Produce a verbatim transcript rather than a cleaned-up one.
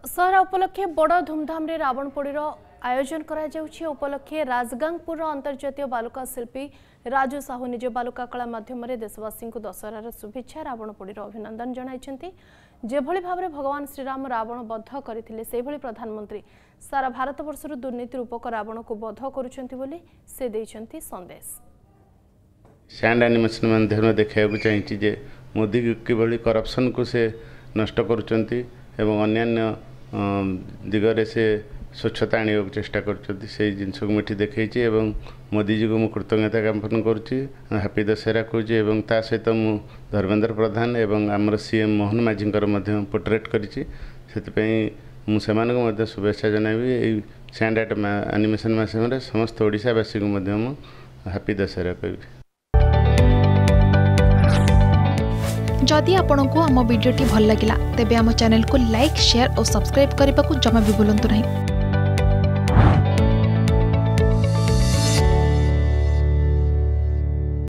दशहरा उपलक्षे बड़ धूमधाम रे रावण पोड़ीर आयोजन करा जाउछि। उपलक्षे राजगांगपुर अंतर्जातीय बालुका शिल्पी राजू साहू निज बालुका कला माध्यम देशवासी को दशहरार शुभेच्छा रावण पोड़ीर अभिनंदन जणाइछन्ति। जेभଳି भाबरे भगवान श्रीराम रावण बध करथिले सेभଳି प्रधानमंत्री सारा भारतवर्षर दुर्नीति रूपक रावण को बध करुछन्ति बोली से दैछन्ति संदेश। सैंड एनिमेशन माध्यम देखा चाहिए जे मोदी किभଳି करप्शन को से नष्ट करुछन्ति एवं अन्यान्य दिगरे से स्वच्छता आने को चेष्टा करछन्ति से जिनस को मिठी देखैछि एवं मोदी जी को मु कृतज्ञता ज्ञापन करुछि। हैप्पी दशहरा कहूछि एवं ता सहित मु धर्मेंद्र प्रधान एवं आमर सीएम मोहन माझींकर मध्य पोर्ट्रेट करिछि। सेतिपई मु सेमानक मध्य शुभेच्छा जनाबी। एई सैंड एनिमेशन माध्यम समस्त ओडिशावासी को मध्य मु हैप्पी दशहरा कहबी। जदि आपंक आम भिडी भल लगा तेब आम चैनल को लाइक शेयर और सब्सक्राइब करने को जमा भी भूलु नहीं।